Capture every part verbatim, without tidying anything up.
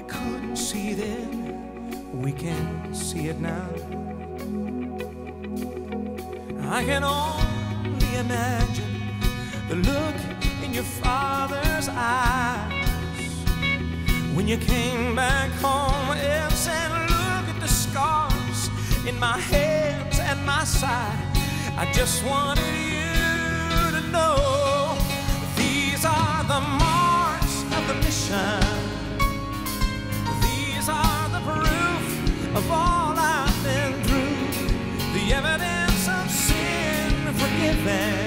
we couldn't see then, we can see it now. I can only imagine the look in your father's eyes when you came back home and said, look at the scars in my hands and my side. I just wanted you to know these are the marks of the mission. These are the proof of all I've been through, the evidence of sin forgiven.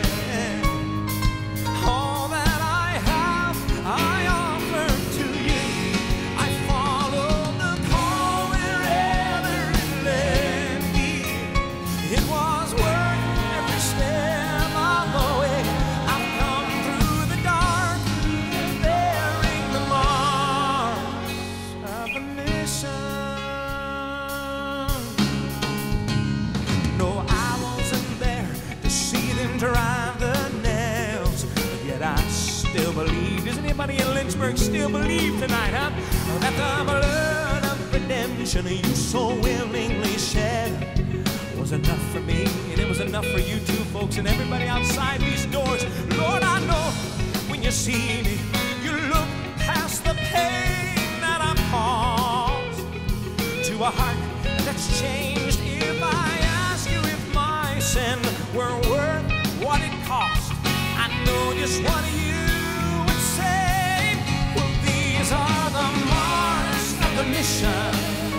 All that I have, I offer to you. I follow the call wherever it led me. It was worth every step of the way. I've come through the dark, bearing the marks of the mission. No, I wasn't there to see them drive the nails, yet I still believe. Does anybody in Lynchburg still believe tonight, huh? That the blood of redemption you so willingly shed was enough for me, and it was enough for you too, folks, and everybody outside these doors. Lord, I know when you see me, you look past the pain that I've caused to a heart that's changed. If I ask you if my sin were worth what it cost, I know just what you would say. Well, these are the marks of the mission.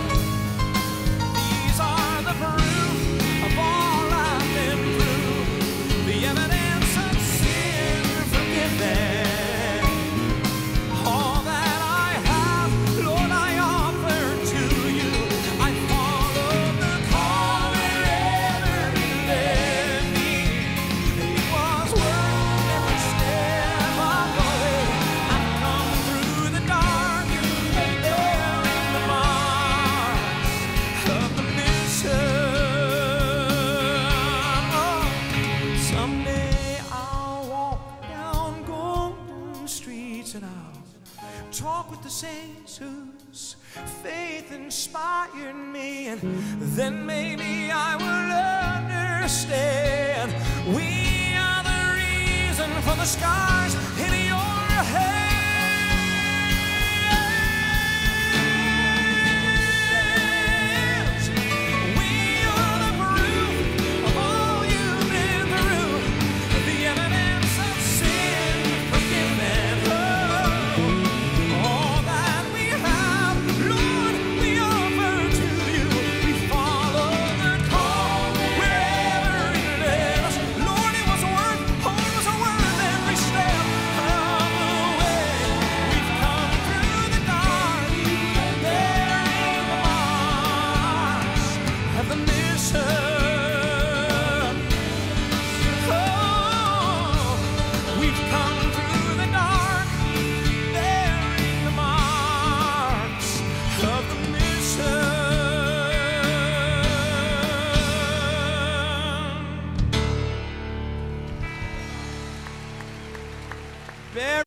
These are the proof of all I've been through, the evidence of sin forgiven. All that I have, Lord, I offer to you. I follow the call wherever it led me. It was worth every step of the way. I've come through the dark, bearing the marks of the mission. Oh, someday I'll walk down golden streets and I'll talk with the saints whose faith inspired me, and then maybe I will understand we are the reason for the scars in your hands. We are the proof of all you've been through, the evidence of sin forgiven. Oh, all that we have, Lord, we offer to you. We follow the call wherever it led us. Lord, it was worth, oh, it was worth every step of the way. We've come through the dark, bearing the marks of the mission. Oh, we've come through the dark, bearing the marks of the mission. Bear-